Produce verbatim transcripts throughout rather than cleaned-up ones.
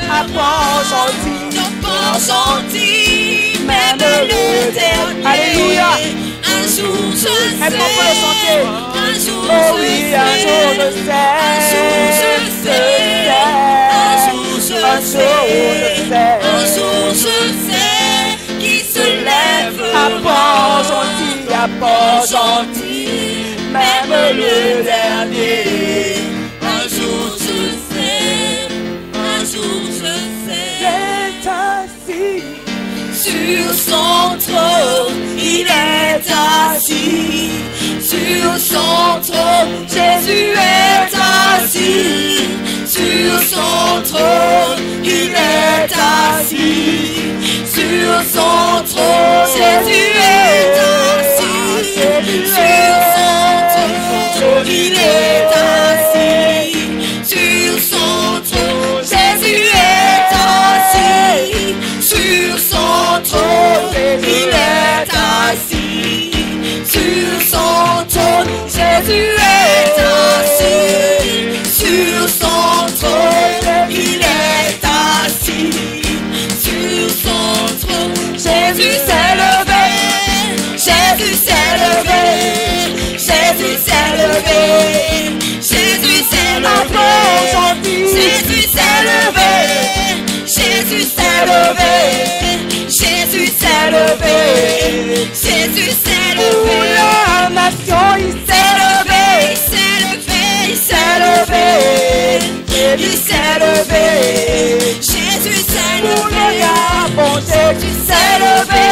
appesanti, même le dernier. Alléluia. Un jour je sais, un jour oh oui, un jour je sais, un jour je sais, un jour je sais, un jour je sais, qui se lève appesanti, appesanti, même le dernier. Un jour je sais, un jour je sais, c'est assis sur son trône, il est assis. Sur son trône, Jésus est assis. Sur son trône, il est assis. Sur son trône, Jésus est assis. Sur son trône, il est assis. Sur son trône, Jésus est assis. Sur son trône, il est assis. Sur son trône, Jésus est assis. Sur son trône, il est assis. Sur son trône, Jésus s'est levé. Jésus s'est levé. Jésus s'est levé. Jésus s'est levé. Jésus s'est levé. Jésus s'est levé. Jésus s'est levé. Jésus s'est levé. La nation, il s'est levé. Il s'est levé. Il s'est levé. Il s'est levé. Jésus s'est levé. Jésus s'est levé.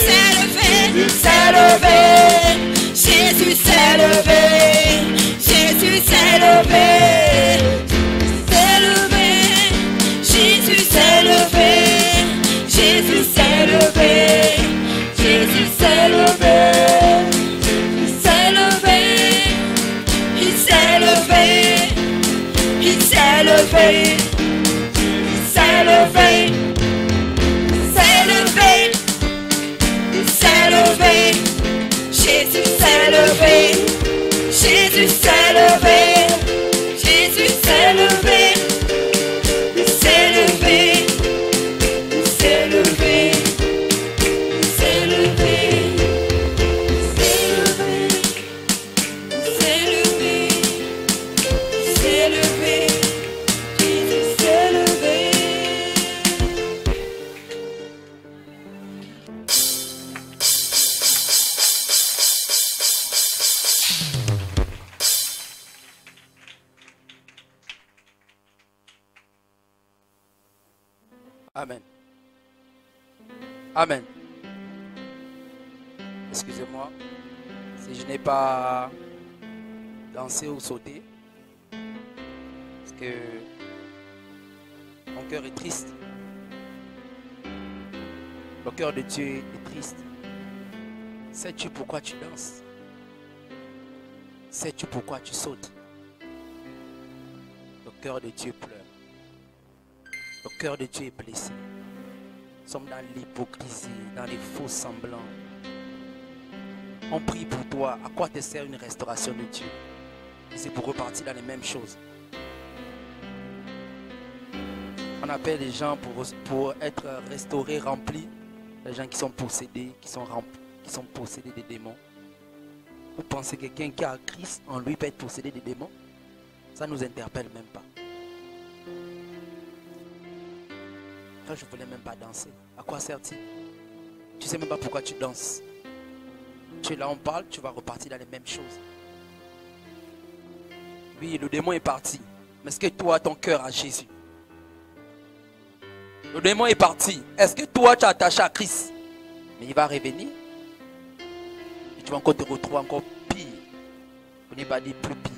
Il s'est levé. Jésus s'est levé. Jésus s'est levé. S'est levé. Jésus s'est levé. Jésus s'est levé. Jésus s'est levé. Il s'est levé. Il s'est levé. Il s'est levé. Il s'est levé. Il s'est levé. Il s'est levé. Jésus s'est levé. Jésus s'est levé. Jésus s'est levé. Il s'est levé. Il s'est levé. Il s'est levé. Il s'est levé. Il s'est levé. Jésus s'est levé. Amen. Amen. Excusez-moi si je n'ai pas dansé ou sauté, parce que mon cœur est triste. Le cœur de Dieu est triste. Sais-tu pourquoi tu danses? Sais-tu pourquoi tu sautes? Le cœur de Dieu pleure. Le cœur de Dieu est blessé. Nous sommes dans l'hypocrisie, dans les faux semblants. On prie pour toi. À quoi te sert une restauration de Dieu? C'est pour repartir dans les mêmes choses. On appelle les gens pour, pour être restaurés, remplis. Les gens qui sont possédés, qui sont, remplis, qui sont possédés des démons. Vous pensez que quelqu'un qui a Christ en lui peut être possédé des démons? Ça ne nous interpelle même pas. Quand je ne voulais même pas danser, à quoi sert-il? Tu ne sais même pas pourquoi tu danses. Tu es là, on parle, tu vas repartir dans les mêmes choses. Oui, le démon est parti. Mais est-ce que toi, ton cœur a Jésus? Le démon est parti. Est-ce que toi, tu es attaché à Christ? Mais il va revenir. Et tu vas encore te retrouver encore pire. On n'est pas dit plus pire.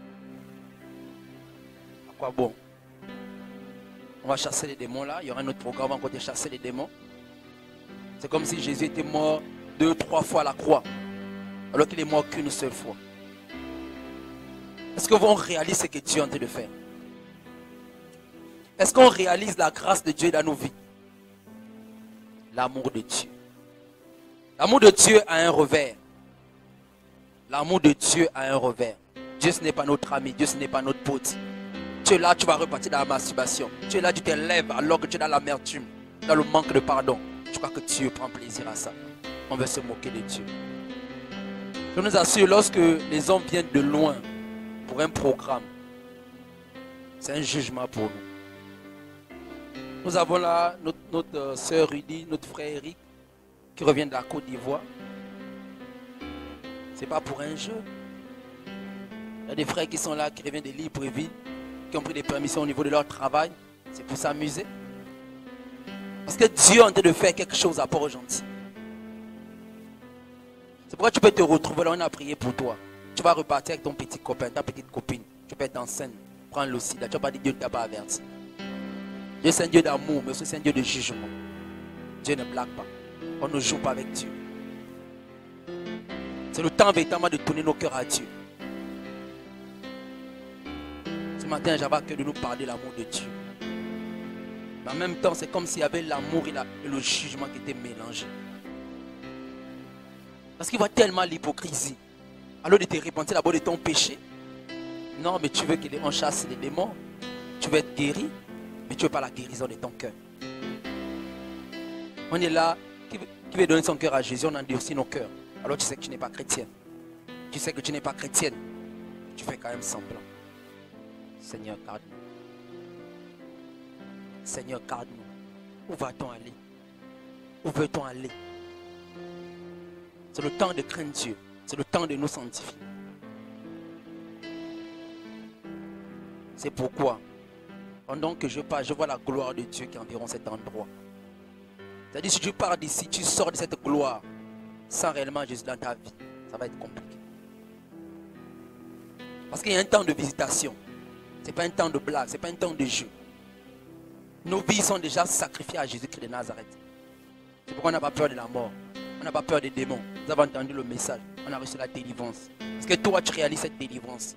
À quoi bon? On va chasser les démons là. Il y aura un autre programme, on va encore chasser les démons. C'est comme si Jésus était mort deux, trois fois à la croix. Alors qu'il est mort qu'une seule fois. Est-ce qu'on réalise ce que Dieu est en train de faire? Est-ce qu'on réalise la grâce de Dieu dans nos vies? L'amour de Dieu. L'amour de Dieu a un revers. L'amour de Dieu a un revers. Dieu, ce n'est pas notre ami. Dieu, ce n'est pas notre pote. Tu es là, tu vas repartir dans la masturbation. Tu es là, tu te lèves alors que tu es dans l'amertume, dans le manque de pardon. Je crois que Dieu prend plaisir à ça. On veut se moquer de Dieu. Je nous assure, lorsque les hommes viennent de loin pour un programme, c'est un jugement pour nous. Nous avons là notre, notre soeur Rudy, notre frère Eric, qui revient de la Côte d'Ivoire. Ce n'est pas pour un jeu. Il y a des frères qui sont là, qui reviennent de Libreville, qui ont pris des permissions au niveau de leur travail. C'est pour s'amuser. Parce que Dieu est en train de faire quelque chose à Port-au-Gentil. C'est pourquoi tu peux te retrouver là, on a prié pour toi. Tu vas repartir avec ton petit copain, ta petite copine. Tu peux être en scène, prendre le sida. Tu vas pas dire Dieu ne t'a pas averti. Dieu c'est un Dieu d'amour, mais aussi c'est un Dieu de jugement. Dieu ne blague pas. On ne joue pas avec Dieu. C'est le temps véritablement de tourner nos cœurs à Dieu. Ce matin, j'avais à cœur de nous parler de l'amour de Dieu. Mais en même temps, c'est comme s'il y avait l'amour et, la, et le jugement qui étaient mélangés. Parce qu'il voit tellement l'hypocrisie. Alors de te repentir d'abord de ton péché. Non, mais tu veux qu'on chasse les démons. Tu veux être guéri, mais tu ne veux pas la guérison de ton cœur. On est là, qui veut, qui veut donner son cœur à Jésus, on endurcit nos cœurs. Alors tu sais que tu n'es pas chrétienne. Tu sais que tu n'es pas chrétienne. Tu fais quand même semblant. Seigneur, garde-nous. Seigneur, garde-nous. Où va-t-on aller? Où veut-on aller? C'est le temps de craindre Dieu. C'est le temps de nous sanctifier. C'est pourquoi, pendant que je pars, je vois la gloire de Dieu qui est environ cet endroit. C'est-à-dire, si tu pars d'ici, tu sors de cette gloire sans réellement Jésus dans ta vie, ça va être compliqué. Parce qu'il y a un temps de visitation. Ce n'est pas un temps de blague, ce n'est pas un temps de jeu. Nos vies sont déjà sacrifiées à Jésus-Christ de Nazareth. C'est pourquoi on n'a pas peur de la mort. On n'a pas peur des démons. Vous avez entendu le message. On a reçu la délivrance. Est-ce que toi, tu réalises cette délivrance?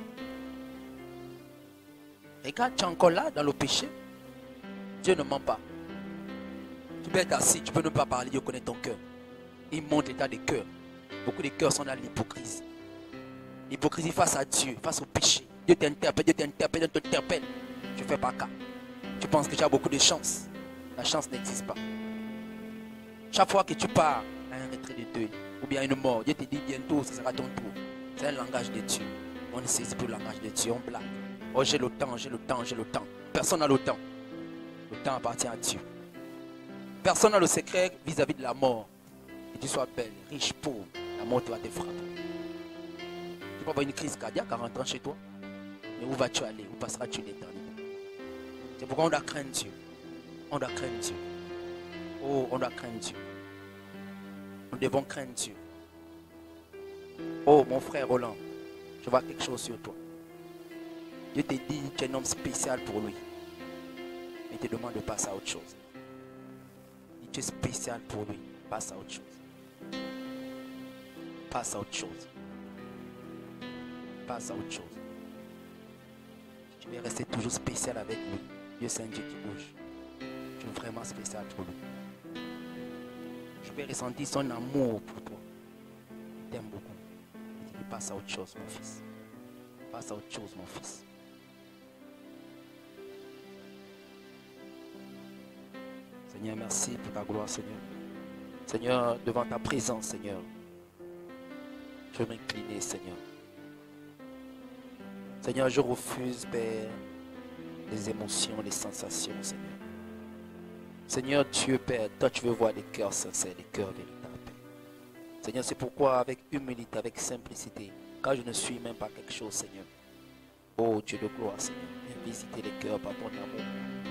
Regarde, tu es encore là dans le péché. Dieu ne ment pas. Tu peux être assis, tu peux ne pas parler, Dieu connaît ton cœur. Il montre l'état des cœurs. Beaucoup de cœurs sont dans l'hypocrisie. L'hypocrisie face à Dieu, face au péché. Dieu t'interpelle, Dieu t'interpelle, Dieu t'interpelle. Tu ne fais pas cas. Tu penses que tu as beaucoup de chance. La chance n'existe pas. Chaque fois que tu pars à un retrait de deuil, ou bien à une mort, Dieu te dit bientôt, ce sera ton tour. C'est un langage de Dieu. On ne saisit plus le langage de Dieu, on blague. Oh, j'ai le temps, j'ai le temps, j'ai le temps. Personne n'a le temps. Le temps appartient à Dieu. Personne n'a le secret vis-à-vis de la mort. Que tu sois belle, riche, pauvre, la mort va te frapper. Tu peux avoir une crise cardiaque en rentrant chez toi. Mais où vas-tu aller? Où passeras-tu l'éternité? C'est pourquoi on doit craindre Dieu. On doit craindre Dieu. Oh, on doit craindre Dieu. Nous devons craindre Dieu. Oh, mon frère Roland, je vois quelque chose sur toi. Dieu te dit que tu es un homme spécial pour lui. Mais il te demande de passer à autre chose. Il dit tu es spécial pour lui. Passe à autre chose. Passe à autre chose. Passe à autre chose. Tu vais rester toujours spécial avec lui. Dieu c'est un Dieu qui bouge. Tu es vraiment spécial pour lui. Je vais ressentir son amour pour toi. Il t'aime beaucoup. Il dit passe à autre chose mon fils. Passe à autre chose mon fils. Seigneur, merci pour ta gloire, Seigneur. Seigneur, devant ta présence, Seigneur, je veux m'incliner, Seigneur. Seigneur, je refuse, Père, les émotions, les sensations, Seigneur. Seigneur Dieu, Père, toi tu veux voir des cœurs sincères, des cœurs véritables, Père. Seigneur, c'est pourquoi avec humilité, avec simplicité, quand je ne suis même pas quelque chose, Seigneur. Oh Dieu de gloire, Seigneur, viens visiter les cœurs par ton amour.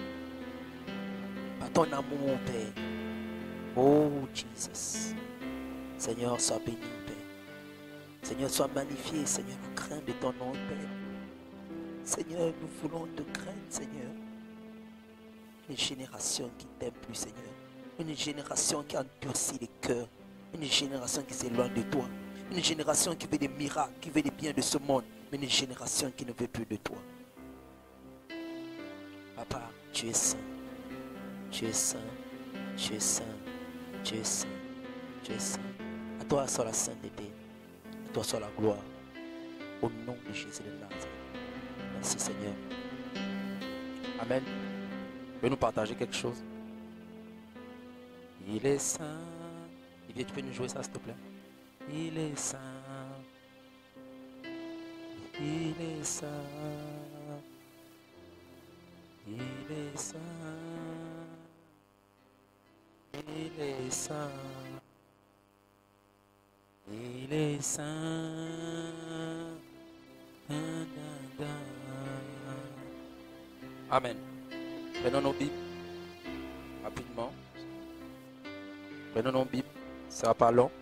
Par ton amour, Père. Oh Jesus. Seigneur, sois béni, Père. Seigneur, sois magnifié, Seigneur, nous craignons de ton nom, Père. Seigneur, nous voulons te craindre, Seigneur. Une génération qui t'aime plus, Seigneur. Une génération qui endurcit les cœurs. Une génération qui s'éloigne de toi. Une génération qui veut des miracles, qui veut des biens de ce monde. Mais une génération qui ne veut plus de toi. Papa, tu es saint. Tu es saint. Tu es saint. Tu es saint. Tu es saint. À toi soit la sainteté. À toi soit la gloire. Au nom de Jésus de Nazareth. Merci Seigneur. Amen. Tu peux nous partager quelque chose? Il est saint. Olivier, tu peux nous jouer ça, s'il te plaît? Il est saint. Il est saint. Il est saint. Il est saint. Il est saint. Da, da, da. Amen. Prenons nos Bibles rapidement. Prenons nos Bibles, ça ne sera pas long.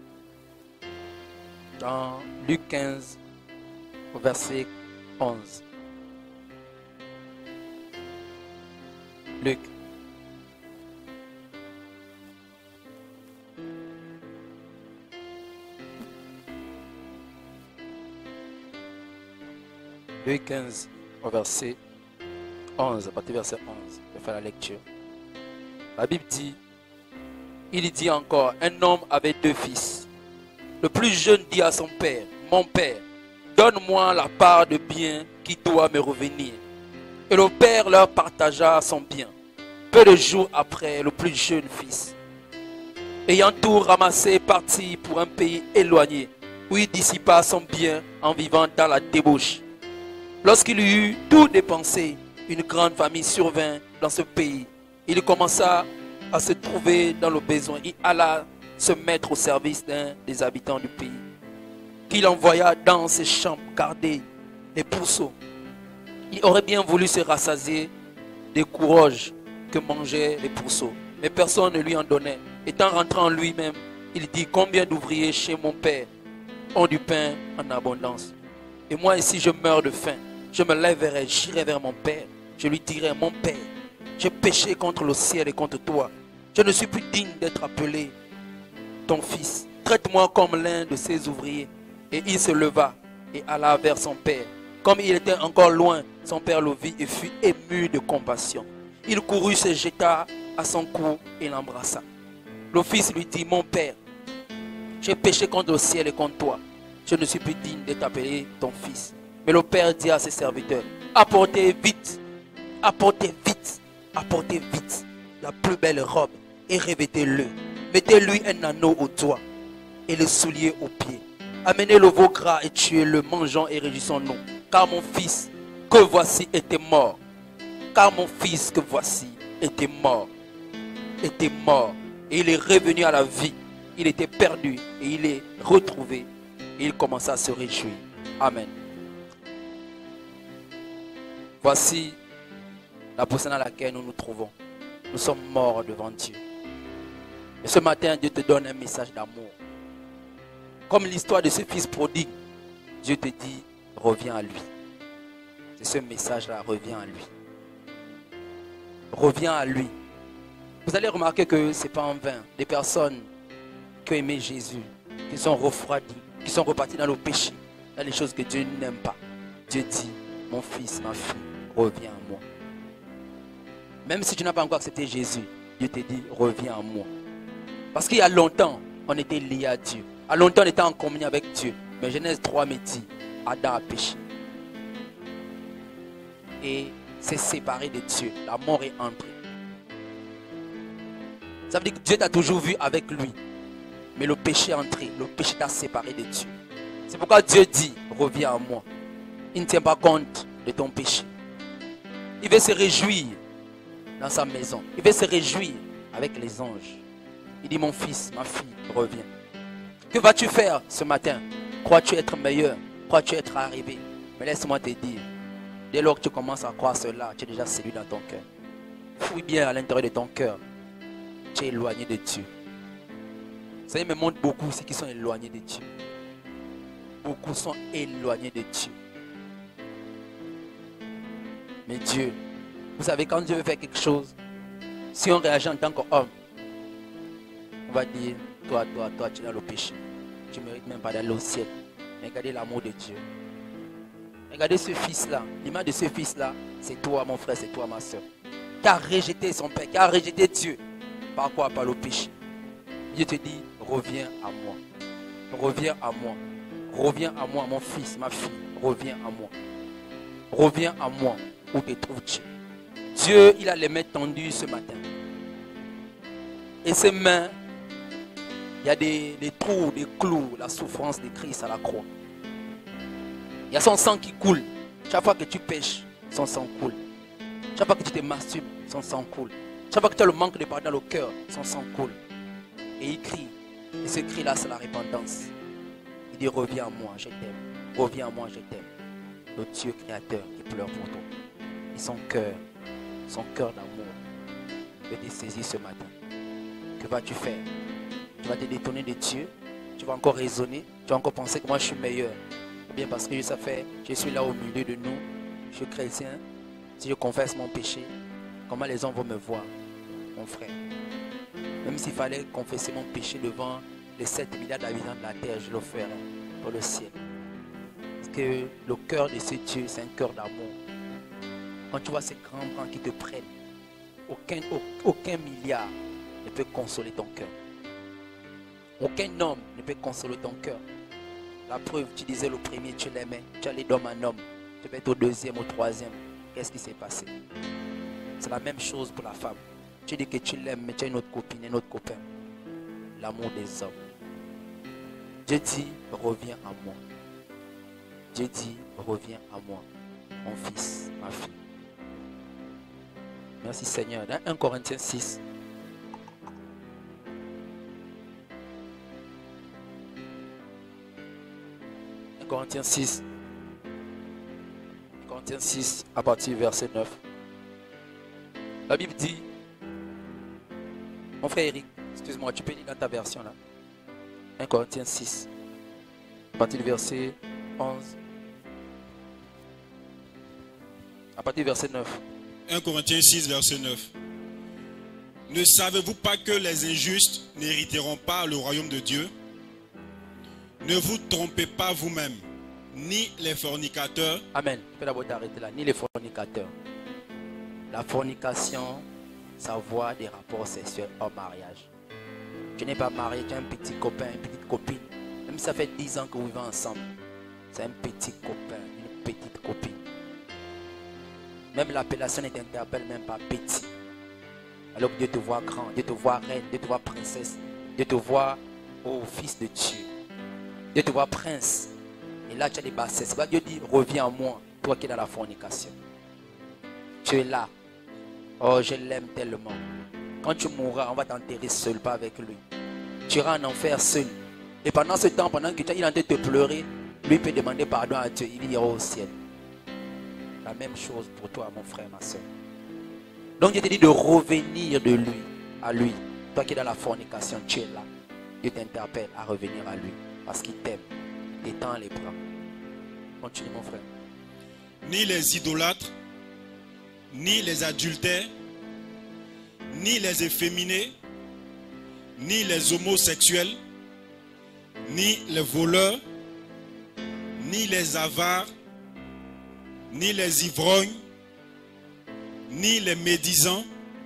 Dans Luc quinze, au verset onze. Luc. Luc quinze, au verset onze, à partir du verset onze, je vais faire la lecture. La Bible dit, il dit encore, un homme avait deux fils. Le plus jeune dit à son père, mon père, donne-moi la part de bien qui doit me revenir. Et le père leur partagea son bien. Peu de jours après, le plus jeune fils, ayant tout ramassé, partit pour un pays éloigné, où il dissipa son bien en vivant dans la débauche. Lorsqu'il eut tout dépensé, une grande famille survint dans ce pays. Il commença à se trouver dans le besoin. Il alla se mettre au service d'un des habitants du pays, qu'il envoya dans ses champs garder les pourceaux. Il aurait bien voulu se rassasier des courroges que mangeaient les pourceaux, mais personne ne lui en donnait. Étant rentré en lui-même, il dit, combien d'ouvriers chez mon père ont du pain en abondance, et moi ici je meurs de faim. Je me lèverai, j'irai vers mon père. Je lui dirai, mon père, j'ai péché contre le ciel et contre toi. Je ne suis plus digne d'être appelé ton fils. Traite-moi comme l'un de ses ouvriers. Et il se leva et alla vers son père. Comme il était encore loin, son père le vit et fut ému de compassion. Il courut, se jeta à son cou et l'embrassa. Le fils lui dit, mon père, j'ai péché contre le ciel et contre toi. Je ne suis plus digne d'être appelé ton fils. Mais le père dit à ses serviteurs, apportez vite, apportez vite, apportez vite la plus belle robe et revêtez-le. Mettez-lui un anneau au doigt et le soulier aux pieds. Amenez le veau gras et tuez-le, mangeons et réjouissons-nous. Car mon fils que voici était mort. Car mon fils que voici était mort. Était mort. Et il est revenu à la vie. Il était perdu et il est retrouvé. Et il commença à se réjouir. Amen. Voici la position dans laquelle nous nous trouvons. Nous sommes morts devant Dieu. Et ce matin, Dieu te donne un message d'amour. Comme l'histoire de ce fils prodigue, Dieu te dit, reviens à lui. C'est ce message-là, reviens à lui. Reviens à lui. Vous allez remarquer que ce n'est pas en vain. Des personnes qui ont aimé Jésus, qui sont refroidies, qui sont reparties dans le péché, dans les choses que Dieu n'aime pas. Dieu dit, mon fils, ma fille, reviens à moi. Même si tu n'as pas encore accepté Jésus, Dieu te dit, reviens à moi. Parce qu'il y a longtemps, on était liés à Dieu. À longtemps, on était en communion avec Dieu. Mais Genèse trois me dit, Adam a péché. Et s'est séparé de Dieu. La mort est entrée. Ça veut dire que Dieu t'a toujours vu avec lui. Mais le péché est entré. Le péché t'a séparé de Dieu. C'est pourquoi Dieu dit, reviens à moi. Il ne tient pas compte de ton péché. Il veut se réjouir dans sa maison. Il veut se réjouir avec les anges. Il dit, mon fils, ma fille, reviens. Que vas-tu faire ce matin? Crois-tu être meilleur? Crois-tu être arrivé? Mais laisse-moi te dire, dès lors que tu commences à croire cela, tu es déjà celui dans ton cœur. Fouille bien à l'intérieur de ton cœur. Tu es éloigné de Dieu. Ça me montre beaucoup ceux qui sont éloignés de Dieu. Beaucoup sont éloignés de Dieu. Mais Dieu, vous savez, quand Dieu veut faire quelque chose, si on réagit en tant qu'homme, on va dire, toi, toi, toi, tu es dans le péché. Tu ne mérites même pas d'aller au ciel. Mais regardez l'amour de Dieu. Regardez ce fils-là. L'image de ce fils-là, c'est toi, mon frère, c'est toi, ma soeur. Qui a rejeté son père, qui a rejeté Dieu. Par quoi? Par le péché. Dieu te dit, reviens à moi. Reviens à moi. Reviens à moi, mon fils, ma fille. Reviens à moi. Reviens à moi. Où te trouves-tu? Dieu, il a les mains tendues ce matin. Et ses mains, il y a des, des trous, des clous, la souffrance de Christ à la croix. Il y a son sang qui coule. Chaque fois que tu pêches, son sang coule. Chaque fois que tu te masturbes, son sang coule. Chaque fois que tu as le manque de pardon dans le cœur, son sang coule. Et il crie. Et ce cri-là, c'est la repentance. Il dit, reviens à moi, je t'aime. Reviens à moi, je t'aime. Le Dieu créateur qui pleure pour toi. Et son cœur, son cœur d'amour, veut te saisir ce matin. Que vas-tu faire? Tu vas te détourner de Dieu. Tu vas encore raisonner. Tu vas encore penser que moi je suis meilleur. Ou bien parce que ça fait, je suis là au milieu de nous. Je suis chrétien. Si je confesse mon péché, comment les gens vont me voir, mon frère? Même s'il fallait confesser mon péché devant les sept milliards d'habitants de la terre, je le ferai pour le ciel. Parce que le cœur de ce Dieu, c'est un cœur d'amour. Quand tu vois ces grands bras qui te prennent, aucun, aucun milliard ne peut consoler ton cœur. Aucun homme ne peut consoler ton cœur. La preuve, tu disais le premier, tu l'aimais, tu allais d'homme en homme. Tu peux être au deuxième, au troisième. Qu'est-ce qui s'est passé? C'est la même chose pour la femme. Tu dis que tu l'aimes, mais tu as une autre copine, un autre copain. L'amour des hommes. Dieu dit, reviens à moi. Dieu dit, reviens à moi, mon fils, ma fille. Merci Seigneur. Dans un Corinthiens six. un Corinthiens six. un Corinthiens six, à partir du verset neuf. La Bible dit, mon frère Eric, excuse-moi, tu peux lire dans ta version là. un Corinthiens six, à partir du verset onze. À partir du verset neuf. un Corinthiens six, verset neuf. Ne savez-vous pas que les injustes n'hériteront pas le royaume de Dieu? Ne vous trompez pas vous-même, ni les fornicateurs. Amen. Tu peux d'abord t'arrêter là. Ni les fornicateurs. La fornication, ça voit des rapports sexuels hors mariage. Tu n'es pas marié, tu as un petit copain, une petite copine. Même si ça fait dix ans que vous vivez ensemble. C'est un petit copain, une petite copine. Même l'appellation ne t'interpelle même pas petit. Alors que Dieu te voit grand, Dieu te voit reine, Dieu te voit princesse, Dieu te voit oh, fils de Dieu. Dieu te voit prince. Et là tu as des bassesses. C'est pas Dieu dit reviens à moi, toi qui es dans la fornication. Tu es là. Oh, je l'aime tellement. Quand tu mourras, on va t'enterrer seul, pas avec lui. Tu iras en enfer seul. Et pendant ce temps, pendant que tu es en train de te pleurer, lui peut demander pardon à Dieu, il ira au ciel. La même chose pour toi, mon frère, ma soeur. Donc Dieu te dit de revenir de lui, à lui. Toi qui es dans la fornication, tu es là. Dieu t'interpelle à revenir à lui. Parce qu'il t'aime. Il tend les bras. Continue, mon frère. Ni les idolâtres, ni les adultères, ni les efféminés, ni les homosexuels, ni les voleurs, ni les avares, ni les ivrognes, ni les médisants,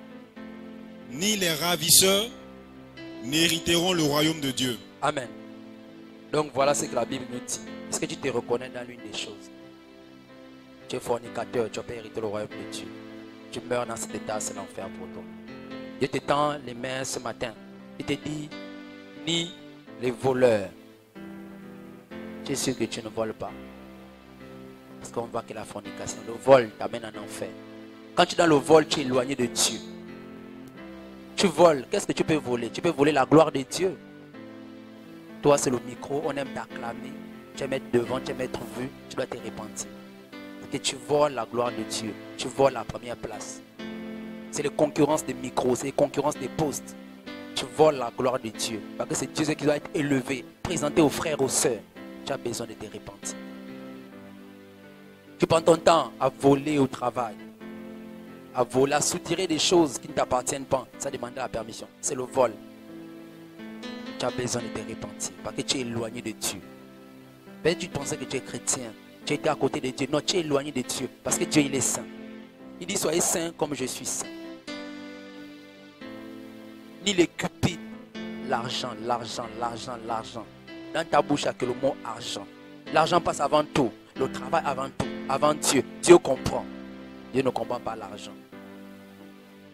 ni les ravisseurs n'hériteront le royaume de Dieu. Amen. Donc voilà ce que la Bible nous dit. Est-ce que tu te reconnais dans l'une des choses? Tu es fornicateur, tu vas pas hériter le royaume de Dieu. Tu meurs dans cet état, c'est l'enfer pour toi. Dieu te tend les mains ce matin. Il te dit, ni les voleurs. Tu es sûr que tu ne voles pas. Parce qu'on voit que la fornication, le vol t'amène en enfer. Quand tu es dans le vol, tu es éloigné de Dieu. Tu voles, qu'est-ce que tu peux voler? Tu peux voler la gloire de Dieu. Toi, c'est le micro, on aime t'acclamer. Tu aimes être devant, tu aimes être vu, tu dois te repentir. Parce que tu voles la gloire de Dieu. Tu voles la première place. C'est les concurrences des micros, c'est les concurrences des postes. Tu voles la gloire de Dieu. Parce que c'est Dieu qui doit être élevé, présenté aux frères, aux sœurs. Tu as besoin de te repentir. Tu prends ton temps à voler au travail. À voler, à soutirer des choses qui ne t'appartiennent pas. Ça demande la permission. C'est le vol. Tu as besoin de te repentir. Parce que tu es éloigné de Dieu. Peut-être tu pensais que tu es chrétien. Tu étais à côté de Dieu. Non, tu es éloigné de Dieu. Parce que Dieu, il est saint. Il dit, soyez saints comme je suis saint. Ni les cupides. L'argent, l'argent, l'argent, l'argent. Dans ta bouche, il n'y a que le mot argent. L'argent passe avant tout. Le travail avant tout. Avant Dieu. Dieu comprend. Dieu ne comprend pas l'argent.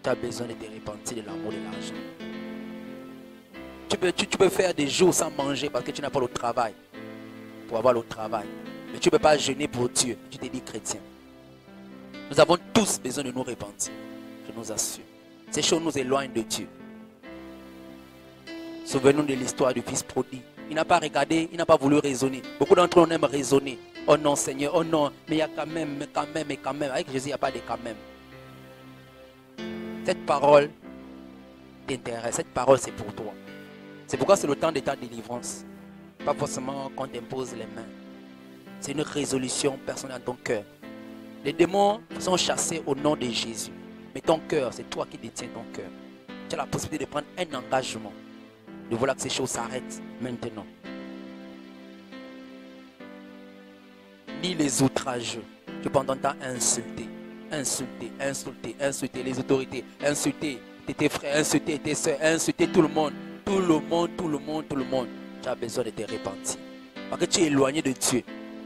Tu as besoin de te repentir de l'amour de l'argent. Tu peux, tu, tu peux faire des jours sans manger parce que tu n'as pas le travail. Pour avoir le travail. Mais tu ne peux pas jeûner pour Dieu. Tu te dis chrétien. Nous avons tous besoin de nous repentir. Je nous assure. Ces choses nous éloignent de Dieu. Souvenons-nous de l'histoire du fils prodigue. Il n'a pas regardé, il n'a pas voulu raisonner. Beaucoup d'entre nous aiment raisonner. Oh non Seigneur, oh non, mais il y a quand même, mais quand même, mais quand même. Avec Jésus, il n'y a pas de quand même. Cette parole t'intéresse. Cette parole, c'est pour toi. C'est pourquoi c'est le temps de ta délivrance. Pas forcément qu'on t'impose les mains. C'est une résolution personnelle dans ton cœur. Les démons sont chassés au nom de Jésus. Mais ton cœur, c'est toi qui détiens ton cœur. Tu as la possibilité de prendre un engagement. De vouloir que ces choses s'arrêtent maintenant. Ni les outrageux. Tu peux entendre insulter, insulter, insulter, insulter les autorités, insulter tes frères, insulter tes soeurs, insulter tout le monde. Tout le monde, tout le monde, tout le monde. Tu as besoin de te repentir. Parce que tu es éloigné de Dieu.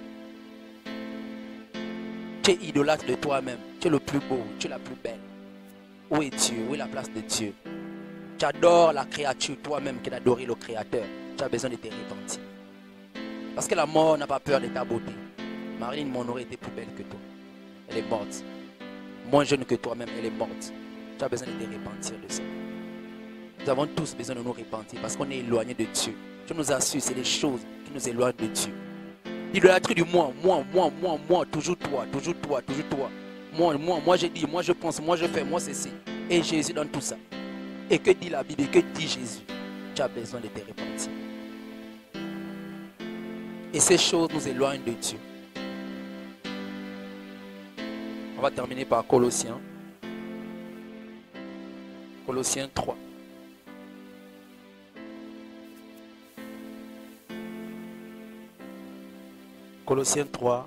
Tu es idolâtre de toi-même. Tu es le plus beau, tu es la plus belle. Où est Dieu? Où est la place de Dieu? Tu adores la créature, toi-même qui adores le Créateur. Tu as besoin de te repentir. Parce que la mort n'a pas peur de ta beauté. Marilyn Monroe était plus belle que toi. Elle est morte. Moins jeune que toi-même, elle est morte. Tu as besoin de te repentir de ça. Nous avons tous besoin de nous repentir parce qu'on est éloigné de Dieu. Je nous assure, c'est des choses qui nous éloignent de Dieu. L'idolâtrie du moi, moi, moi, moi, moi, toujours toi, toujours toi, toujours toi. Moi, moi, moi, je dis, moi, je pense, moi, je fais, moi, c'est ci. Et Jésus dans tout ça. Et que dit la Bible? Et que dit Jésus? Tu as besoin de te repentir. Et ces choses nous éloignent de Dieu. On va terminer par Colossiens. Colossiens trois. Colossiens trois.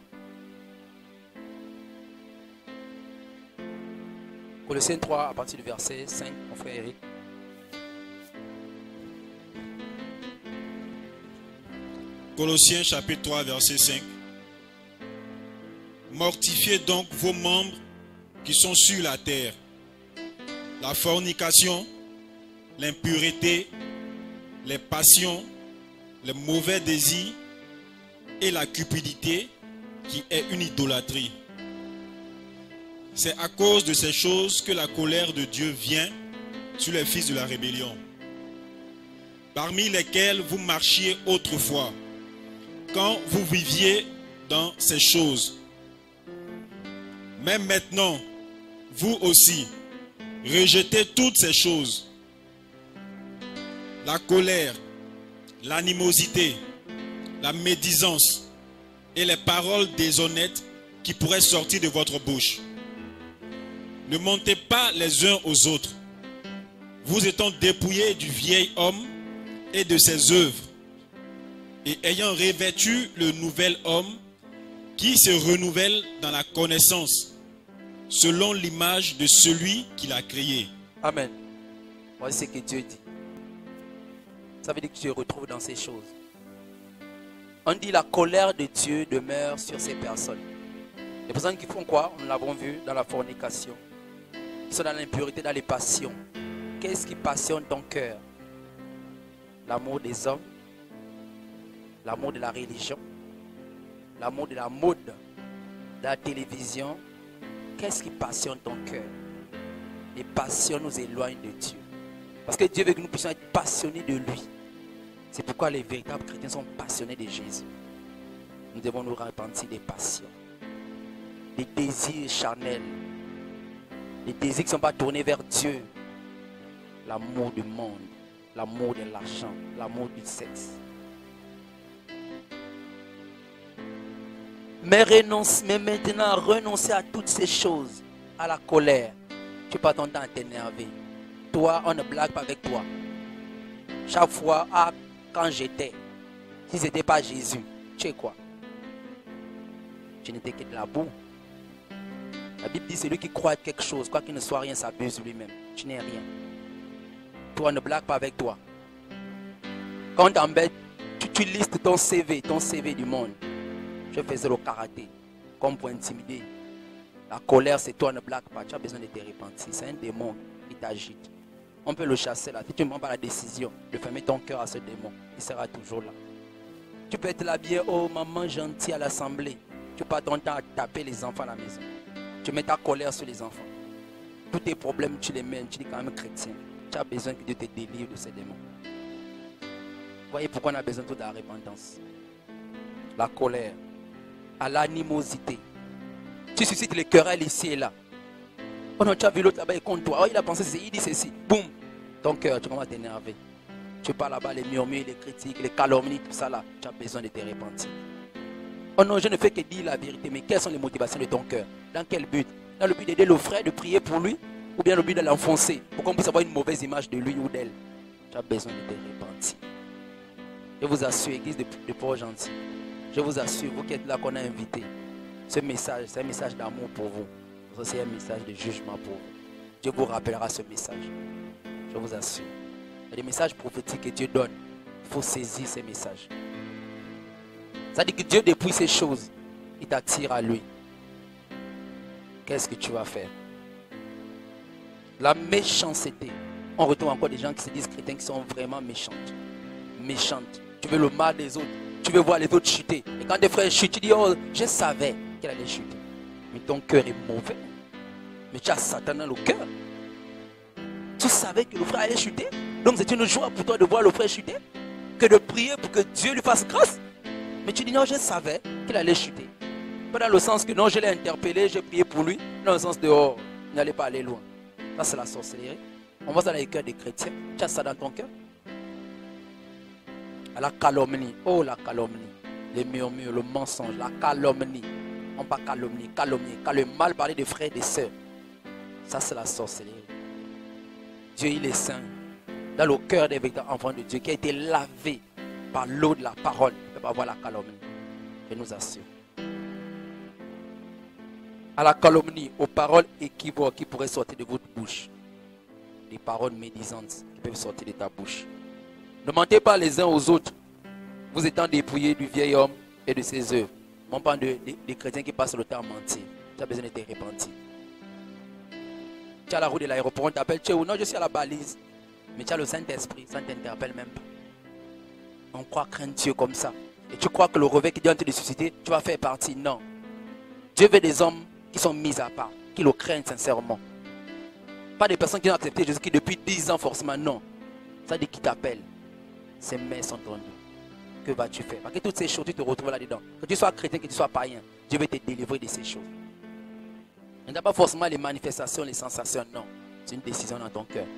Colossiens trois à partir du verset cinq, mon frère Eric. Colossiens chapitre trois, verset cinq. Mortifiez donc vos membres qui sont sur la terre. La fornication, l'impureté, les passions, les mauvais désirs et la cupidité qui est une idolâtrie. C'est à cause de ces choses que la colère de Dieu vient sur les fils de la rébellion, parmi lesquels vous marchiez autrefois, quand vous viviez dans ces choses. Mais maintenant, vous aussi, rejetez toutes ces choses. La colère, l'animosité, la médisance et les paroles déshonnêtes qui pourraient sortir de votre bouche. Ne montez pas les uns aux autres, vous étant dépouillés du vieil homme et de ses œuvres, et ayant revêtu le nouvel homme qui se renouvelle dans la connaissance, selon l'image de celui qui l'a créé. Amen. Voici ce que Dieu dit. Ça veut dire que tu te retrouves dans ces choses. On dit la colère de Dieu demeure sur ces personnes. Les personnes qui font quoi? Nous l'avons vu dans la fornication. Ils sont dans l'impureté, dans les passions. Qu'est-ce qui passionne ton cœur? L'amour des hommes, l'amour de la religion, l'amour de la mode, de la télévision. Qu'est-ce qui passionne ton cœur? Les passions nous éloignent de Dieu. Parce que Dieu veut que nous puissions être passionnés de lui. C'est pourquoi les véritables chrétiens sont passionnés de Jésus. Nous devons nous repentir des passions, des désirs charnels, des désirs qui ne sont pas tournés vers Dieu. L'amour du monde, l'amour de l'argent, l'amour du sexe. Mais, renonce, mais maintenant, renoncer à toutes ces choses, à la colère. Tu passes ton temps à t'énerver. Toi, on ne blague pas avec toi. Chaque fois, ah, quand j'étais, si ce n'était pas Jésus, tu sais quoi? Tu n'étais que de la boue. La Bible dit, celui qui croit être quelque chose, quoi qu'il ne soit rien, s'abuse lui-même. Tu n'es rien. Toi, on ne blague pas avec toi. Quand on t'embête, tu, tu listes ton C V, ton C V du monde. Je faisais le karaté, comme pour intimider. La colère, c'est toi, ne blague pas. Tu as besoin de te repentir. C'est un démon. t'agite. On peut le chasser là. Si tu ne prends pas la décision de fermer ton cœur à ce démon, il sera toujours là. Tu peux être là bien, oh maman gentille à l'assemblée. Tu passes ton temps à taper les enfants à la maison. Tu mets ta colère sur les enfants. Tous tes problèmes, tu les mets, tu es quand même chrétien. Tu as besoin que Dieu te délivre de ces démons. Vous voyez pourquoi on a besoin de la repentance. La colère, à l'animosité. Tu suscites les querelles ici et là. Oh non, tu as vu l'autre là-bas, il compte toi. Oh, il a pensé ceci, il dit ceci. Boum, ton cœur, tu commences à t'énerver. Tu parles là-bas, les murmures, les critiques, les calomnies, tout ça là. Tu as besoin de te repentir. Oh non, je ne fais que dire la vérité, mais quelles sont les motivations de ton cœur? Dans quel but? Dans le but d'aider le frère, de prier pour lui? Ou bien le but de l'enfoncer pour qu'on puisse avoir une mauvaise image de lui ou d'elle? Tu as besoin de te repentir. Je vous assure, église de, de pauvres gentils, je vous assure, vous qui êtes là, qu'on a invité, ce message, c'est un message d'amour pour vous. C'est un message de jugement pour vous. Dieu vous rappellera ce message. Je vous assure. Il y a des messages prophétiques que Dieu donne. Il faut saisir ces messages. Ça dit que Dieu, depuis ces choses, il t'attire à lui. Qu'est-ce que tu vas faire? La méchanceté. On retrouve encore des gens qui se disent chrétiens qui sont vraiment méchantes. Méchantes. Tu veux le mal des autres. Tu veux voir les autres chuter. Et quand des frères chutent, tu dis, oh, je savais qu'elle allait chuter. Mais ton cœur est mauvais. Mais tu as Satan dans le cœur. Tu savais que le frère allait chuter. Donc c'est une joie pour toi de voir le frère chuter. Que de prier pour que Dieu lui fasse grâce. Mais tu dis non, je savais qu'il allait chuter. Pas dans le sens que non, je l'ai interpellé, j'ai prié pour lui. Dans le sens de oh, il n'allait pas aller loin. Ça c'est la sorcellerie. On va dans les cœurs des chrétiens. Tu as ça dans ton cœur. À la calomnie. Oh la calomnie. Les murmures, le mensonge, la calomnie. On pas calomnie, calomnie. Quand le mal parler des frères et des sœurs. Ça c'est la sorcellerie. Dieu il est saint. Dans le cœur des véritables enfants de Dieu qui a été lavé par l'eau de la parole. Il ne peut pas avoir la calomnie. Je nous assure. À la calomnie, aux paroles équivoques qui pourraient sortir de votre bouche. Des paroles médisantes qui peuvent sortir de ta bouche. Ne mentez pas les uns aux autres. Vous étant dépouillés du vieil homme et de ses œuvres. On parle de, de, des chrétiens qui passent le temps à mentir. Tu as besoin de te repentir. Tu as la roue de l'aéroport, on t'appelle, tu es où? Non, je suis à la balise. Mais tu as le Saint-Esprit, ça ne t'interpelle même pas. On croit craindre Dieu comme ça. Et tu crois que le revers qui vient te susciter, tu vas faire partie. Non. Dieu veut des hommes qui sont mis à part, qui le craignent sincèrement. Pas des personnes qui ont accepté Jésus-Christ depuis dix ans forcément, non. Ça dit qui t'appelle. Ses mains sont tendues. Que vas-tu faire? Parce que toutes ces choses, tu te retrouves là-dedans. Que tu sois chrétien, que tu sois païen, Dieu veut te délivrer de ces choses. Il n'y a pas forcément les manifestations, les sensations, non. C'est une décision dans ton cœur.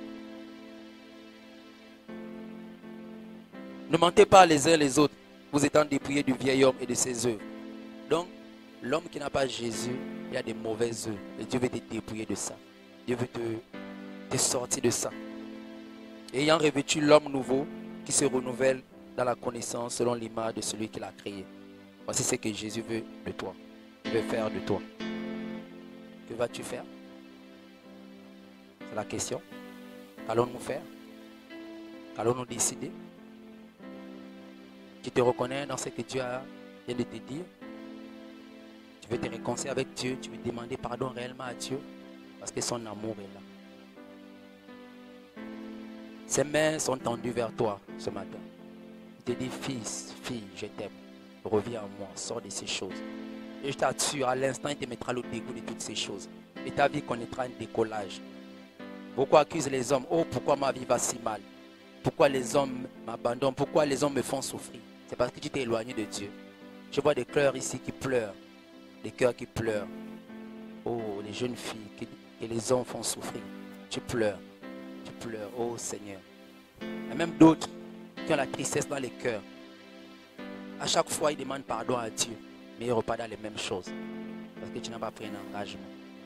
Ne mentez pas les uns les autres, vous étant dépouillés du vieil homme et de ses œuvres. Donc, l'homme qui n'a pas Jésus, il a des mauvaises œuvres. Et Dieu veut te dépouiller de ça. Dieu veut te, te sortir de ça. Et ayant revêtu l'homme nouveau qui se renouvelle dans la connaissance selon l'image de celui qui l'a créé. Voici ce que Jésus veut de toi. Il veut faire de toi. Que vas-tu faire? C'est la question. Qu'allons-nous faire? Qu'allons-nous décider? Tu te reconnais dans ce que Dieu a, vient de te dire? Tu veux te réconcilier avec Dieu? Tu veux demander pardon réellement à Dieu? Parce que son amour est là. Ses mains sont tendues vers toi ce matin. Il te dit, fils, fille, je t'aime. Reviens à moi, sors de ces choses. Et je t'assure, à l'instant, il te mettra le dégoût de toutes ces choses. Et ta vie connaîtra un décollage. Beaucoup accusent les hommes. Oh, pourquoi ma vie va si mal? Pourquoi les hommes m'abandonnent? Pourquoi les hommes me font souffrir? C'est parce que tu t'es éloigné de Dieu. Je vois des cœurs ici qui pleurent. Des cœurs qui pleurent. Oh, les jeunes filles qui, que les hommes font souffrir. Tu pleures. Tu pleures. Oh Seigneur. Il y a même d'autres qui ont la tristesse dans les cœurs. À chaque fois, ils demandent pardon à Dieu. Mais ils repartent dans les mêmes choses. Parce que tu n'as pas pris un engagement.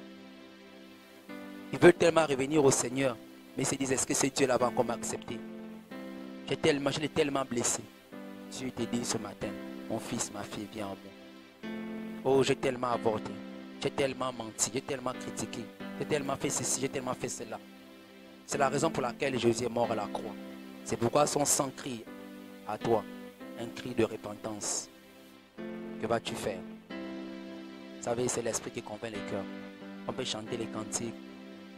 Ils veulent tellement revenir au Seigneur. Mais ils se disent, est-ce que ce Dieu-là va encore m'accepter? J'ai tellement, je l'ai tellement blessé. Dieu te dit ce matin, mon fils, ma fille, viens en moi. Oh, j'ai tellement avorté. J'ai tellement menti. J'ai tellement critiqué. J'ai tellement fait ceci. J'ai tellement fait cela. C'est la raison pour laquelle Jésus est mort à la croix. C'est pourquoi son sang crie à toi. Un cri de repentance. Que vas-tu faire? Vous savez, c'est l'esprit qui convainc les cœurs. On peut chanter les cantiques.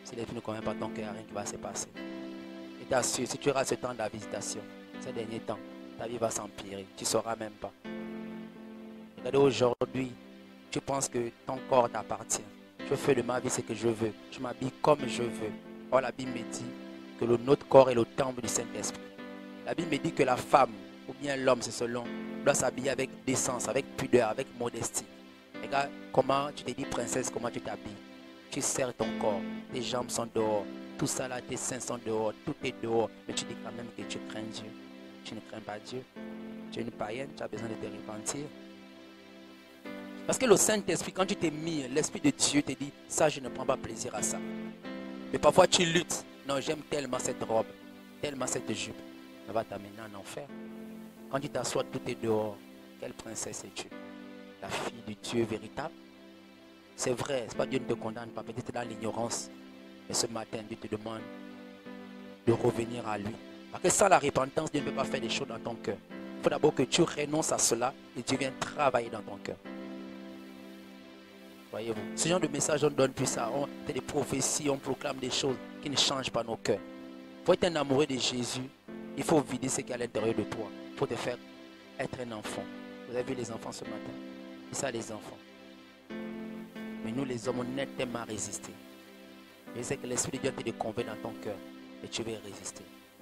Si les filles ne conviennent pas ton cœur, rien qui va se passer. Et t'assure, si tu auras ce temps de la visitation, ces derniers temps, ta vie va s'empirer. Tu ne sauras même pas. Regardez, aujourd'hui, tu penses que ton corps t'appartient. Je fais de ma vie ce que je veux. Je m'habille comme je veux. Or, la Bible me dit que le, notre corps est le temple du Saint-Esprit. La Bible me dit que la femme, ou bien l'homme, c'est selon, doit s'habiller avec décence, avec pudeur, avec modestie. Regarde comment tu te dis princesse, comment tu t'habilles. Tu serres ton corps, tes jambes sont dehors, tout ça là, tes seins sont dehors, tout est dehors. Mais tu dis quand même que tu crains Dieu. Tu ne crains pas Dieu. Tu es une païenne, tu as besoin de te repentir. Parce que le Saint-Esprit, quand tu t'es mis, l'Esprit de Dieu te dit, ça je ne prends pas plaisir à ça. Mais parfois tu luttes. Non, j'aime tellement cette robe, tellement cette jupe. Ça va t'amener en enfer. Quand tu t'assois, tout est dehors. Quelle princesse es-tu? La fille du Dieu véritable. C'est vrai, c'est pas Dieu ne te condamne pas, peut-être dans l'ignorance. Mais ce matin, Dieu te demande de revenir à lui. Parce que sans la repentance, Dieu ne peut pas faire des choses dans ton cœur. Il faut d'abord que tu renonces à cela et Dieu vient travailler dans ton cœur. Voyez-vous, ce genre de message, on ne donne plus ça. On fait des prophéties, on proclame des choses qui ne changent pas nos cœurs. Il faut être un amoureux de Jésus. Il faut vider ce qui est à l'intérieur de toi. Il faut te faire être un enfant. Vous avez vu les enfants ce matin? C'est ça les enfants. Mais nous les hommes, on est tellement à résister. Je sais que l'Esprit de Dieu te convainc dans ton cœur et tu vas résister.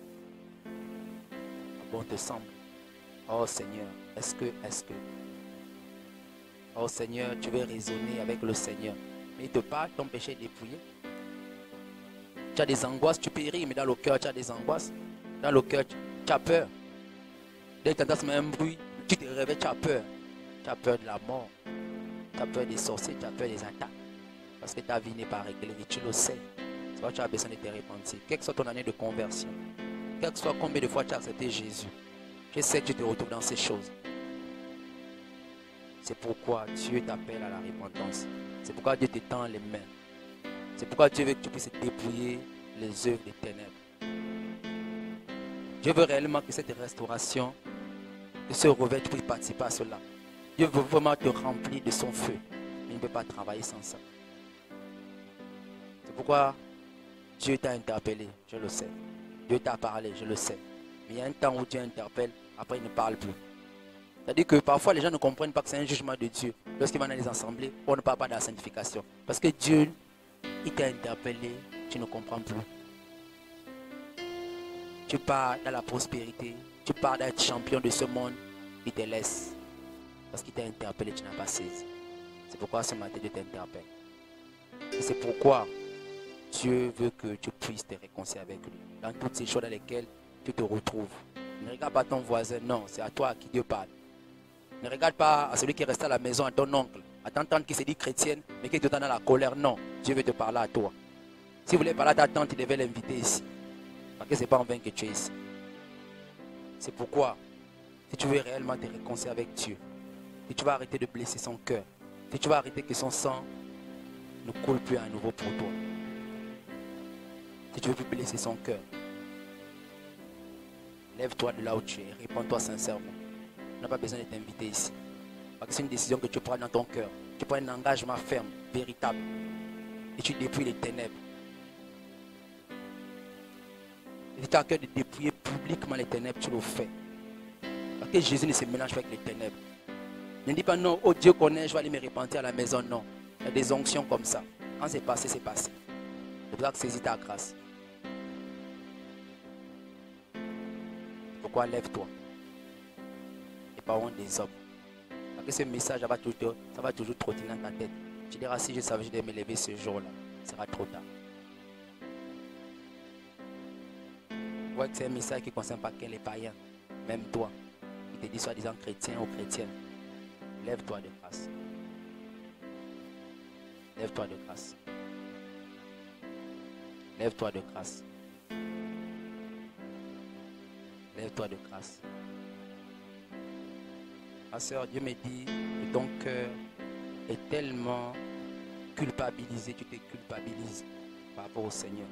Bon te semble. Oh Seigneur, est-ce que, est-ce que. Oh Seigneur, tu veux raisonner avec le Seigneur. Mais il te parle, ton péché est dépouillé. Tu as des angoisses, tu peux rire, mais dans le cœur, tu as des angoisses. Dans le cœur, tu, tu as peur. Dès que tu entends même un bruit, tu te réveilles, tu as peur. Tu as peur de la mort. Tu as peur des sorciers, tu as peur des attaques. Parce que ta vie n'est pas réglée et tu le sais. C'est pourquoi tu as besoin de te repentir. Quelle que soit ton année de conversion, quel que soit combien de fois tu as accepté Jésus, je sais que tu te retrouves dans ces choses. C'est pourquoi Dieu t'appelle à la repentance. C'est pourquoi Dieu te tend les mains. C'est pourquoi Dieu veut que tu puisses dépouiller les œuvres des ténèbres. Dieu veut réellement que cette restauration, que ce réveil, tu puisses participer à cela. Dieu veut vraiment te remplir de son feu. Mais il ne peut pas travailler sans ça. C'est pourquoi Dieu t'a interpellé, je le sais. Dieu t'a parlé, je le sais. Mais il y a un temps où Dieu interpelle, après il ne parle plus. C'est-à-dire que parfois les gens ne comprennent pas que c'est un jugement de Dieu. Lorsqu'ils vont dans les assemblées, on ne parle pas de la sanctification. Parce que Dieu, il t'a interpellé, tu ne comprends plus. Tu pars dans la prospérité, tu pars d'être champion de ce monde, il te laisse. Parce qu'il t'a interpellé, tu n'as pas saisi. C'est pourquoi ce matin Dieu t'interpelle. Et c'est pourquoi Dieu veut que tu puisses te réconcilier avec lui. Dans toutes ces choses dans lesquelles tu te retrouves. Ne regarde pas ton voisin, non, c'est à toi à qui Dieu parle. Ne regarde pas à celui qui est resté à la maison, à ton oncle, à ta tante qui se dit chrétienne, mais qui est tout le temps dans la colère. Non, Dieu veut te parler à toi. Si vous voulez parler à ta tante, il devait l'inviter ici. Parce que ce n'est pas en vain que tu es ici. C'est pourquoi, si tu veux réellement te réconcilier avec Dieu, si tu vas arrêter de blesser son cœur, si tu vas arrêter que son sang ne coule plus à nouveau pour toi, si tu veux plus blesser son cœur, lève-toi de là où tu es, réponds-toi sincèrement. On n'a pas besoin de t'inviter ici. Parce que c'est une décision que tu prends dans ton cœur. Tu prends un engagement ferme, véritable. Et tu dépouilles les ténèbres. Et si tu as à cœur de dépouiller publiquement les ténèbres, tu le fais. Parce que Jésus ne se mélange pas avec les ténèbres. Ne dis pas non, oh Dieu connaît, je vais aller me repentir à la maison. Non. Il y a des onctions comme ça. Quand c'est passé, c'est passé. C'est pour ça que saisis ta grâce. Pourquoi lève-toi? Et pas honte des hommes. Parce que ce message, ça va toujours, ça va toujours trottiner dans ta tête. Tu diras, si je savais que je devais me lever ce jour-là, ce sera trop tard. Tu vois que c'est un message qui ne concerne pas que les païens. Même toi, qui te dit soi-disant chrétien ou chrétienne. Lève-toi de grâce. Lève-toi de grâce. Lève-toi de grâce. Lève-toi de grâce. Ma soeur, Dieu me dit que ton cœur est tellement culpabilisé, tu te culpabilises par rapport au Seigneur.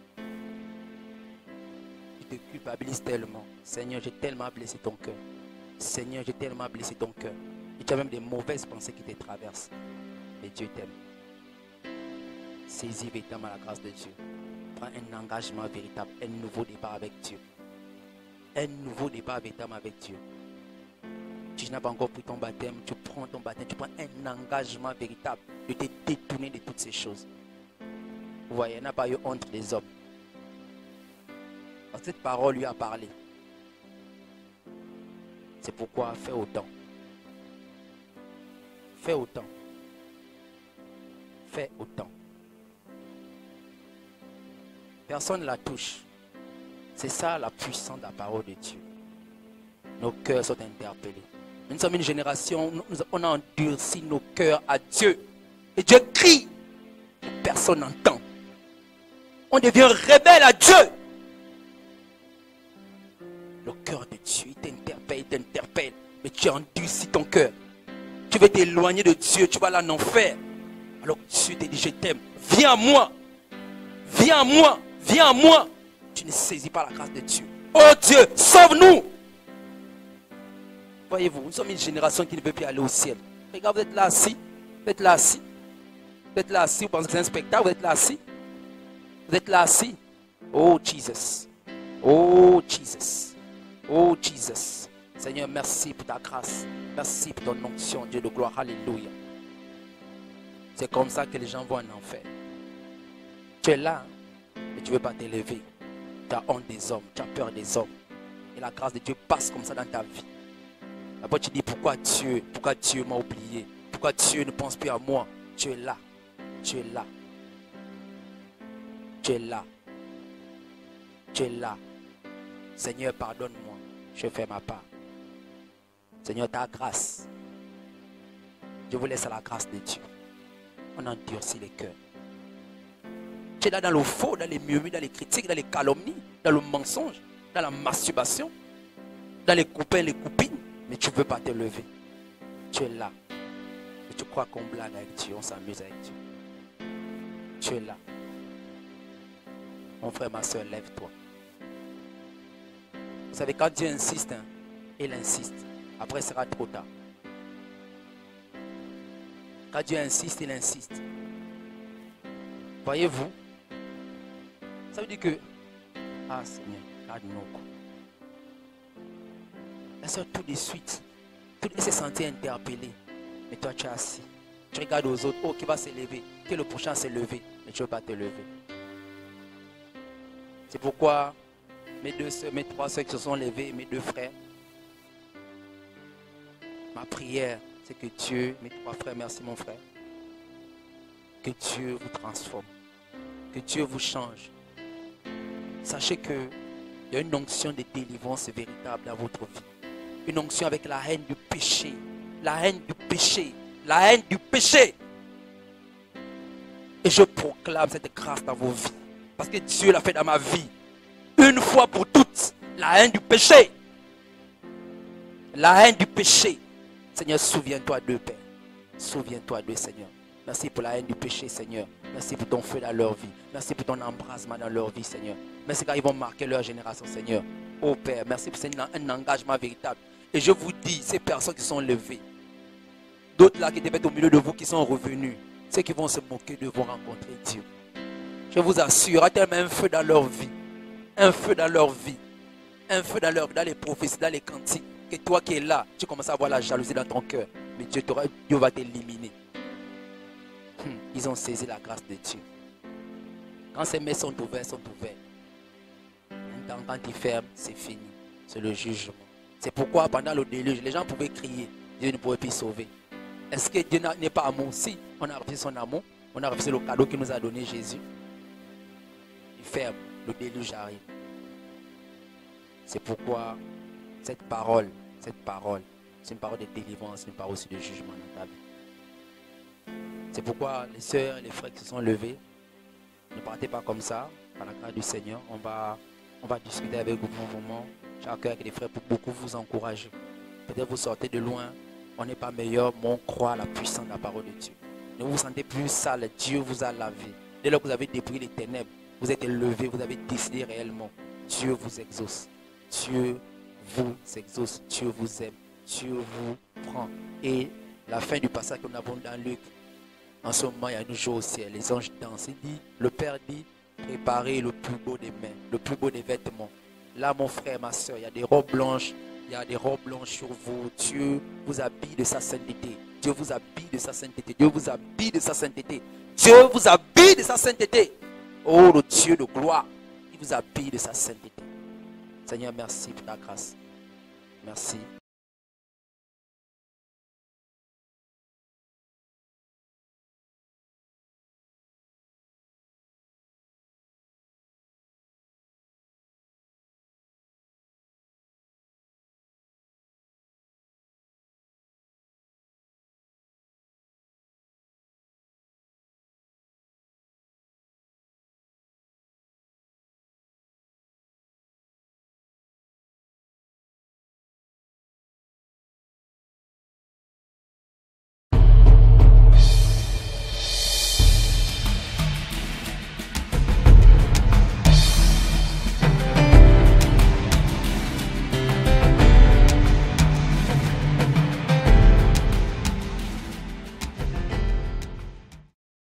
Tu te culpabilises tellement. Seigneur, j'ai tellement blessé ton cœur. Seigneur, j'ai tellement blessé ton cœur. Et tu as même des mauvaises pensées qui te traversent. Mais Dieu t'aime. Saisis véritablement la grâce de Dieu. Prends un engagement véritable, un nouveau départ avec Dieu. Un nouveau départ véritable avec Dieu. Si tu n'as pas encore pris ton baptême, tu prends ton baptême, tu prends un engagement véritable de te détourner de toutes ces choses. Vous voyez, il n'a pas eu honte des hommes. Parce que cette parole lui a parlé. C'est pourquoi fais autant. Fais autant. Fais autant. Personne ne la touche. C'est ça la puissance de la parole de Dieu. Nos cœurs sont interpellés. Nous sommes une génération, nous, on a endurci nos cœurs à Dieu. Et Dieu crie. Personne n'entend. On devient rebelle à Dieu. Le cœur de Dieu, il t'interpelle, il t'interpelle. Mais tu endurcis ton cœur. Tu veux t'éloigner de Dieu, tu vas aller en enfer. Alors Dieu te dit, je t'aime. Viens à moi. Viens à moi. Viens à moi. Tu ne saisis pas la grâce de Dieu. Oh Dieu, sauve-nous. Voyez-vous, nous sommes une génération qui ne veut plus aller au ciel. Regarde, vous êtes là assis. Vous êtes là assis. Vous êtes là assis. Vous pensez que c'est un spectacle. Vous êtes là assis. Vous êtes là assis. Oh Jesus. Oh Jesus. Oh Jesus. Seigneur, merci pour ta grâce. Merci pour ton onction, Dieu de gloire. Alléluia. C'est comme ça que les gens vont en enfer. Tu es là, mais tu ne veux pas t'élever. Tu as honte des hommes, tu as peur des hommes. Et la grâce de Dieu passe comme ça dans ta vie. Après tu dis pourquoi Dieu, pourquoi Dieu m'a oublié, pourquoi Dieu ne pense plus à moi. Tu es là, tu es là, tu es là, tu es là. Seigneur, pardonne-moi, je fais ma part. Seigneur, ta grâce, je vous laisse à la grâce de Dieu. On endurcit les cœurs. Tu es là dans le faux, dans les murmures, dans les critiques, dans les calomnies, dans le mensonge, dans la masturbation, dans les copains, les copines. Mais tu ne veux pas te lever. Tu es là. Et tu crois qu'on blague avec Dieu, on s'amuse avec Dieu. Tu es là. Mon frère, ma soeur, lève-toi. Vous savez, quand Dieu insiste, hein, il insiste. Après, ce sera trop tard. Quand Dieu insiste, il insiste. Voyez-vous? Ça veut dire que... Ah Seigneur, garde-nous. La soeur, tout de suite, tout le monde s'est senti interpellé. Mais toi, tu es assis. Tu regardes aux autres. Oh, qui va se lever? Qui est le prochain à se lever? Mais tu ne veux pas te lever. C'est pourquoi mes deux soeurs, mes trois soeurs qui se sont levées, mes deux frères, ma prière, c'est que Dieu, mes trois frères, merci mon frère, que Dieu vous transforme, que Dieu vous change. Sachez qu'il y a une onction de délivrance véritable dans votre vie. Une onction avec la haine du péché. La haine du péché. La haine du péché. Et je proclame cette grâce dans vos vies. Parce que Dieu l'a fait dans ma vie. Une fois pour toutes. La haine du péché. La haine du péché. Seigneur, souviens-toi d'eux, Père. Souviens-toi d'eux, Seigneur. Merci pour la haine du péché, Seigneur. Merci pour ton feu dans leur vie. Merci pour ton embrasement dans leur vie, Seigneur. Merci car ils vont marquer leur génération, Seigneur. Oh Père, merci pour un engagement véritable. Et je vous dis, ces personnes qui sont levées, d'autres là qui étaient au milieu de vous, qui sont revenus, ceux qui vont se moquer de vous rencontrer Dieu. Je vous assure, il y aura tellement un feu dans leur vie. Un feu dans leur vie. Un feu dans leur vie, dans les prophéties, dans les cantiques. Que toi qui es là, tu commences à avoir la jalousie dans ton cœur. Mais Dieu, Dieu va t'éliminer. Hum, ils ont saisi la grâce de Dieu. Quand ces mains sont ouvertes, sont ouvertes. Maintenant, quand ils ferment, c'est fini. C'est le jugement. C'est pourquoi pendant le déluge, les gens pouvaient crier. Dieu ne pouvait plus sauver. Est-ce que Dieu n'est pas amour? Si, on a refusé son amour. On a refusé le cadeau qu'il nous a donné Jésus. Il ferme. Le déluge arrive. C'est pourquoi cette parole, cette parole, c'est une parole de délivrance, c'est une parole aussi de jugement dans ta vie. C'est pourquoi les sœurs et les frères qui se sont levés, ne partez pas comme ça, par la grâce du Seigneur. On va, on va discuter avec vous pour un moment. Chacun avec les frères pour beaucoup vous encourager. Peut-être vous sortez de loin, on n'est pas meilleur, mais on croit à la puissance de la parole de Dieu. Ne vous sentez plus sale, Dieu vous a lavé. Dès lors que vous avez dépouillé les ténèbres, vous êtes levé, vous avez décidé réellement. Dieu vous exauce. Dieu vous exauce. Dieu vous aime. Dieu vous prend. Et la fin du passage que nous avons dans Luc, En ce moment, il y a une joie au ciel. Les anges dansent. Il dit, le Père dit, préparez le plus beau des mains, le plus beau des vêtements. Là, mon frère, ma soeur, il y a des robes blanches. Il y a des robes blanches sur vous. Dieu vous habille de sa sainteté. Dieu vous habille de sa sainteté. Dieu vous habille de sa sainteté. Dieu vous habille de sa sainteté. Oh, le Dieu de gloire, il vous habille de sa sainteté. Seigneur, merci pour ta grâce. Merci.